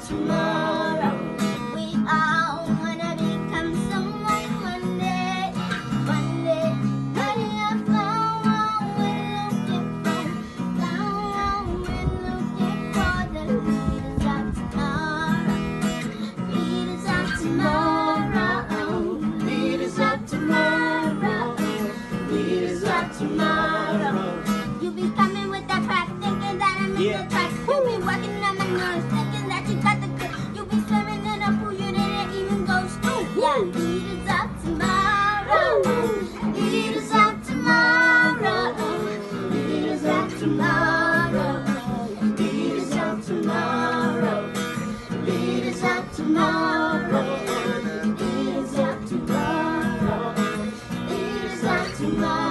tomorrow. We all wanna become someone one day. One day, honey, I found what we're looking for. Found what we're looking for. The leaders of tomorrow. Leaders of tomorrow. Leaders of tomorrow. Leaders of tomorrow. You be coming with that crap, thinking that I'm in the track. You be working on my nerves, thinking that you got the good. You be swimming in a pool, you didn't even go to school. Yeah, leaders of tomorrow. Leaders of tomorrow. Leaders of tomorrow. Leaders of tomorrow. Leaders of tomorrow. Leaders of tomorrow. Leaders of tomorrow.